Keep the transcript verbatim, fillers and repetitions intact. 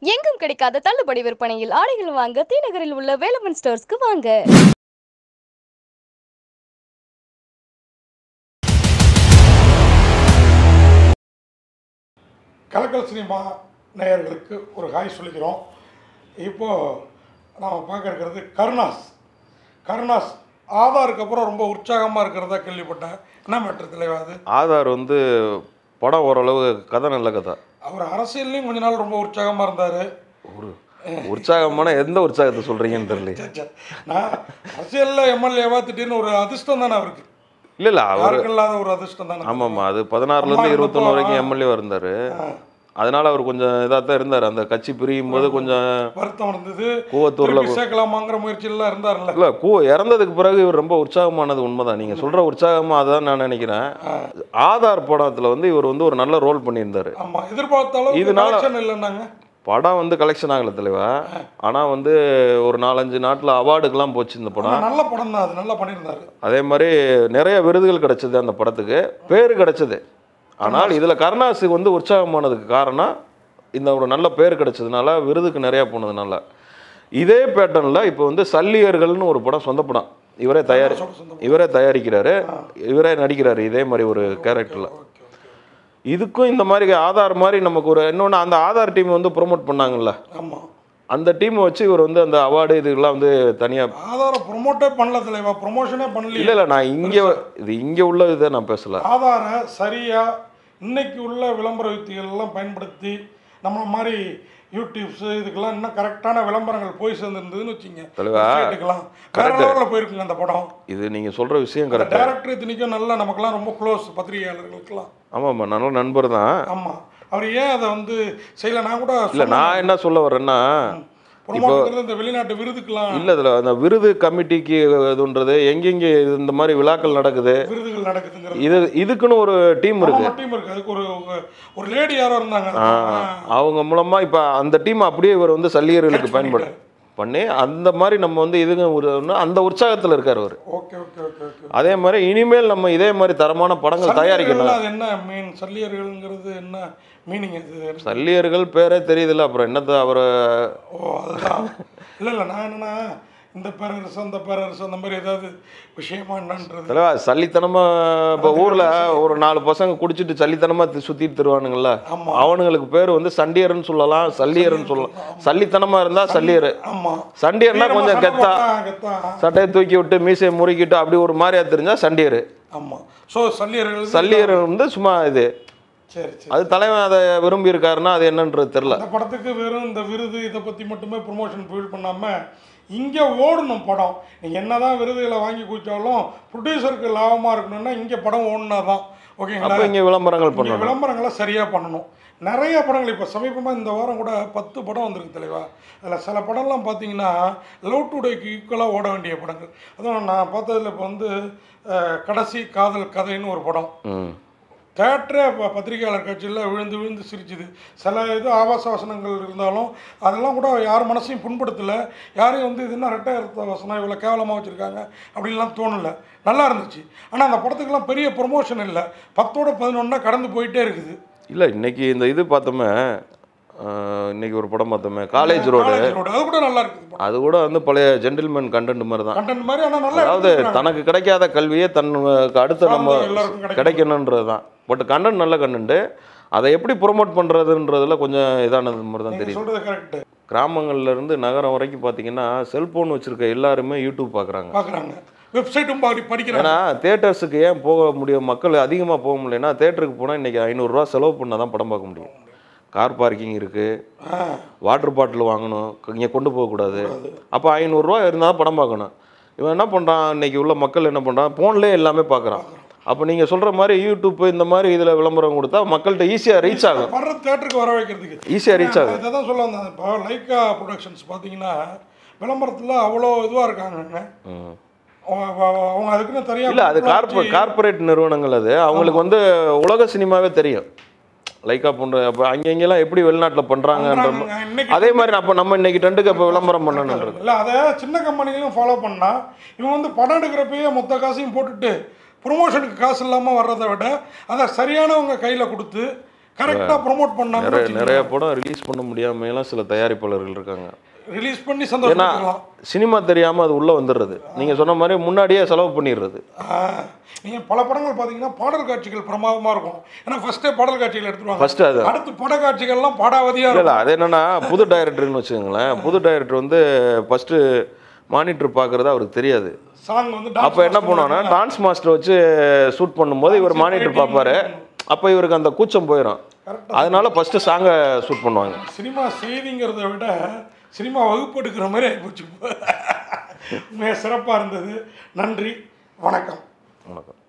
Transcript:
எங்கும் கிடைக்காத தள்ளுபடி விற்பனையில் ஆடைகள் வாங்க TNagaril உள்ள Velavan ஸ்டோர்ஸ்க்கு வாங்க. கலக்கல் சினிமா நேயர்களுக்கு ஒரு ஹாய் சொல்லிக்கிறோம். இப்போது நாம் பார்க்க இருக்கிறது கருணாஸ். கருணாஸ் ஆதாருக்கு அப்புறம் ரொம்ப உற்சாகமாக இருக்கிறதா கேள்விப்பட்டேன். என்ன மேட்டர் தலைவாது? ஆதார் வந்து படம் ஓரளவு கதை நல்ல கதை. அவர் அரசியல்லையும் கொஞ்ச நாள் ரொம்ப உற்சாகமாக இருந்தார். ஒரு உற்சாகமான எந்த உற்சாகத்தை சொல்கிறீங்கன்னு தெரியல. நான் அரசியலில் எம்எல்ஏவா திடீர்னு ஒரு அதிர்ஷ்டம் தானே அவருக்கு? இல்லை இல்லை அவருக்கு இல்லாத ஒரு அதிர்ஷ்டம் தானே. ஆமாம்மா, அது பதினாறுலேருந்து இருபத்தொன்று வரைக்கும் எம்எல்ஏவாக இருந்தார். அதனால அவர் கொஞ்சம் இதாக தான் இருந்தார். அந்த கட்சி பிரியும் போது கொஞ்சம் வருத்தம் இருந்தது. கூவத்தூரில் சேர்க்கலாமாங்கிற முயற்சியெல்லாம் இருந்தார்ல. இல்லை கூ இறந்ததுக்கு பிறகு இவர் ரொம்ப உற்சாகமானது உண்மைதான். நீங்கள் சொல்கிற உற்சாகமாக அதுதான் நான் நினைக்கிறேன். ஆதார் படத்தில் வந்து இவர் வந்து ஒரு நல்ல ரோல் பண்ணியிருந்தார். ஆமாம், எதிர்பார்த்தாலும் இதனால இல்லைன்னாங்க. படம் வந்து கலெக்ஷன் ஆகலை தலைவா. ஆனால் வந்து ஒரு நாலஞ்சு நாட்டில் அவார்டுக்கெல்லாம் போச்சு இந்த படம். நல்ல படம் தான், அது நல்லா பண்ணியிருந்தாரு. அதே மாதிரி நிறைய விருதுகள் கிடைச்சது அந்த படத்துக்கு, பேர் கிடைச்சது. ஆனால் இதில் கருணாஸுக்கு வந்து உற்சாகமானதுக்கு காரணம் இந்த ஒரு நல்ல பேர் கிடைச்சதுனால, விருதுக்கு நிறையா போனதுனால. இதே பேட்டர்னில் இப்போ வந்து சல்லியர்கள்னு ஒரு படம், சொந்த படம், இவரே தயாரி இவரே தயாரிக்கிறாரு, இவரே நடிக்கிறாரு இதே மாதிரி ஒரு கேரக்டரில். இதுக்கும் இந்த மாதிரி ஆதார் மாதிரி நமக்கு ஒரு இன்னொன்று, அந்த ஆதார் டீம் வந்து ப்ரொமோட் பண்ணாங்கல்ல, ஆமாம், அந்த டீமை வச்சு இவர் வந்து அந்த அவார்டு இதுக்கெல்லாம் வந்து தனியாக ஆதாரை ப்ரொமோட்டே பண்ணல தலைவா, ப்ரொமோஷனே பண்ணல. இல்லை இல்லை நான் இங்கே இது இங்கே உள்ள இதை நான் பேசலை. ஆதாரை சரியாக இன்னைக்கு உள்ள விளம்பர யுக்திகள்லாம் பயன்படுத்தி நம்ம மாதிரி யூடியூப்ஸு இதுக்கெல்லாம் இன்னும் கரெக்டான விளம்பரங்கள் போய் சேர்ந்துருந்ததுன்னு வச்சுங்க, கேட்டுக்கலாம் வேற லெவலில் போயிருக்குங்க அந்த படம். இது நீங்கள் சொல்கிற விஷயம் கரெக்ட். டேரக்டர் இத்தனைக்கும் நல்லா நமக்குலாம் ரொம்ப க்ளோஸ், பத்திரிகையாளர்களுக்கெல்லாம். ஆமாம்மா, நல்ல நண்பர் தான். ஆமாம், அவர் ஏன் அதை வந்து செய்யலை? நான் கூட இல்லை, நான் என்ன சொல்ல வரேன்னா, இப்போ இந்த வெளிநாட்டு விருதுக்கெல்லாம் இல்லை, இதில் அந்த விருது கமிட்டிக்கு இதுன்றது எங்கெங்கே இந்த மாதிரி விழாக்கள் நடக்குது, விருதுகள் நடக்குதுங்கிறது, இது இதுக்குன்னு ஒரு டீம் இருக்கு. டீம் இருக்கு, அதுக்கு ஒரு ஒரு லேடி யாரோ இருந்தாங்க. அவங்க மூலமாக இப்போ அந்த டீம் அப்படியே இவர் வந்து சல்லியர்களுக்கு பயன்படு பண்ணி அந்த மாதிரி நம்ம வந்து இதுங்க ஒரு அந்த உற்சாகத்தில் இருக்கார் அவர். Okay okay okay okay. அதே மாதிரி இனிமேல் நம்ம இதே மாதிரி தரமான படங்கள் தயாரிக்கணும். அது என்ன மீன் சல்லியர்கள்ங்கிறது என்ன மீனிங்? இது சல்லியர்கள் பேரே தெரியுதுல்ல, அப்புறம் என்னத்தை அவர். ஓ அதுதான். இல்லை இல்லை, நான் என்னன்னா இந்த பேரரசு அந்த பேரரசு அந்த மாதிரி ஏதாவது விஷயமா என்னன்றது சல்லித்தனமாக. இப்போ ஊரில் ஒரு நாலு பசங்க குடிச்சிட்டு சல்லித்தனமாக சுற்றிட்டு தருவானுங்கள்ல, அவனுங்களுக்கு பேர் வந்து சண்டியர்னு சொல்லலாம், சல்லியர்னு சொல்லலாம். சல்லித்தனமாக இருந்தால் சல்லியர். சண்டியர்னா கொஞ்சம் கெத்தா சட்டையை தூக்கி விட்டு மீசையை முறுக்கிட்டு அப்படி ஒரு மாதிரியா தெரிஞ்சா சண்டியர். ஆமாம். ஸோ சல்லியர்கள் சல்லியர் வந்து சும்மா இது. சரி சரி. அது தலைவன் அதை விரும்பி இருக்காருன்னா அது என்னன்றது தெரில. அந்த படத்துக்கு வெறும் இந்த விருது இதை பற்றி மட்டுமே ப்ரொமோஷன் ஃபீல் பண்ணாமல் இங்கே ஓடணும் படம். நீங்கள் என்ன தான் விருதுகளை வாங்கி குடித்தாலும் ப்ரொடியூசருக்கு லாபமாக இருக்கணும்னா இங்கே படம் ஓடினா தான் ஓகேங்களா. இங்கே விளம்பரங்கள் பண்ணணும், விளம்பரங்களை சரியாக பண்ணணும். நிறைய படங்கள் இப்போ சமீபமாக இந்த வாரம் கூட பத்து படம் வந்திருக்கு தலைவா. அதில் சில படம்லாம் பார்த்தீங்கன்னா லவ் டுடேக்கு ஈக்குவலாக ஓட வேண்டிய படங்கள். அதுவும் நான் பார்த்ததில் இப்போ வந்து கடைசி காதல் கதைன்னு ஒரு படம் தேட்டரே இப்போ பத்திரிகையாளர் கட்சியில் விழுந்து விழுந்து சிரிச்சுது. சில இது ஆபாச வசனங்கள் இருந்தாலும் அதெல்லாம் கூட யார் மனசையும் புண்படுத்தலை, யாரையும் வந்து இது என்ன ரெட்டாயிரத்த வசனம் இவ்வளோ கேவலமாக வச்சுருக்காங்க அப்படின்லாம் தோணலை, நல்லா இருந்துச்சு. ஆனால் அந்த படத்துக்கெல்லாம் பெரிய ப்ரொமோஷன் இல்லை, பத்தோட பதினொன்னா கடந்து போயிட்டே இருக்குது. இல்லை இன்னைக்கு இந்த இது பார்த்தோமே, இன்னைக்கு ஒரு படம் பார்த்தோமே காலேஜ் ரோடு, அது கூட நல்லா இருக்குது. அது கூட வந்து பழைய ஜென்டில்மேன் கண்டென்ட் மாதிரி தான். கண்டென்ட் மாதிரி ஆனால் நல்லா, அதாவது தனக்கு கிடைக்காத கல்வியே தன்னுக்கு அடுத்த நம்ம கிடைக்கணுன்றது தான். பட் கண்டென்ட் நல்ல கண்டென்ட்டு, அதை எப்படி ப்ரொமோட் பண்ணுறதுன்றதுல கொஞ்சம் இதானது மாதிரி தான் தெரியும். சொல்கிறது கரெக்டு. கிராமங்கள்லேருந்து நகரம் வரைக்கும் பார்த்தீங்கன்னா செல்ஃபோன் வச்சுருக்க எல்லாருமே யூடியூப் பார்க்குறாங்க பார்க்குறாங்க வெப்சைட்டும் படிக்கிறாங்க. ஏன்னா தேட்டர்ஸுக்கு ஏன் போக முடியும், மக்கள் அதிகமாக போக முடியலன்னா, தேட்டருக்கு போனால் இன்றைக்கி ஐநூறுரூவா செலவு பண்ணால் தான் படம் பார்க்க முடியும். கார் பார்க்கிங் இருக்குது, வாட்டர் பாட்டில் வாங்கணும், இங்கே கொண்டு போகக்கூடாது. அப்போ ஐநூறுரூவா இருந்தால் தான் படம் பார்க்கணும். இவன் என்ன பண்ணுறான், இன்றைக்கி உள்ள மக்கள் என்ன பண்ணுறான், ஃபோன்லேயே எல்லாமே பார்க்குறான். அப்போ நீங்கள் சொல்கிற மாதிரி யூடியூப் இந்த மாதிரி இதில் விளம்பரம் கொடுத்தா மக்கள்கிட்ட ஈஸியாக ரீச் ஆகும். வர்ற தேட்டருக்கு வர வைக்கிறதுக்கு ஈஸியாக ரீச் ஆகும். இதை தான் சொல்ல வந்தேன். இப்போ லைக்கா ப்ரொடக்ஷன்ஸ் பார்த்தீங்கன்னா விளம்பரத்தில் அவ்வளோ இதுவாக இருக்காங்க. அவங்க அதுக்குன்னு தெரியும். இல்லை, அது கார்ப கார்பரேட் நிறுவனங்கள், அது அவங்களுக்கு வந்து உலக சினிமாவே தெரியும். லைக்கா போன்ற அப்போ அங்கெங்கெல்லாம் எப்படி வெளிநாட்டில் பண்ணுறாங்கன்ற அதே மாதிரி அப்போ நம்ம இன்னைக்கு ட்ரெண்டுக்கு அப்போ விளம்பரம் பண்ணணுன்றது இல்லை. அதை சின்ன கம்பெனிகளும் ஃபாலோ பண்ணால் இவங்க வந்து படம் எடுக்கிறப்பயே மொத்த காசையும் போட்டுட்டு ப்ரொமோஷனுக்கு காசு இல்லாமல் வர்றதை விட அதை சரியானவங்க கையில் கொடுத்து கரெக்டாக ப்ரொமோட் பண்ணாங்க. நிறைய நிறைய படம் ரிலீஸ் பண்ண முடியாமையெல்லாம் சில தயாரிப்பாளர்கள் இருக்காங்க. ரிலீஸ் பண்ணி ஏன்னா சந்தோஷம். சினிமா தெரியாமல் அது உள்ளே வந்துடுறது. நீங்கள் சொன்ன மாதிரி முன்னாடியே செலவு பண்ணிடுறது. நீங்கள் பல படங்கள் பார்த்தீங்கன்னா பாடல் காட்சிகள் பிரமாதமாக இருக்கும். ஏன்னா ஃபஸ்ட்டே பாடல் காட்சிகள் எடுத்துருவாங்க. ஃபஸ்ட்டு அது அடுத்து பட காட்சிகள்லாம் பாடாவதியாக இல்லை. அது என்னென்னா புது டைரக்டர்னு வச்சுக்கோங்களேன். புது டைரக்டர் வந்து ஃபஸ்ட்டு மானிட்டர் பார்க்குறது அவருக்கு தெரியாது. சாங் வந்து அப்போ என்ன பண்ணுவாங்கன்னா டான்ஸ் மாஸ்டர் வச்சு ஷூட் பண்ணும்போது இவர் மானிட்டர் பார்ப்பாரு. அப்போ இவருக்கு அந்த கூச்சம் போயிடும். அதனால ஃபஸ்ட்டு சாங்கை ஷூட் பண்ணுவாங்க. சினிமா செய்திங்கிறத விட சினிமா வகுப்பு எடுக்கிற மாதிரி ஆகிப்போச்சு. மிக சிறப்பாக இருந்தது. நன்றி, வணக்கம். வணக்கம்.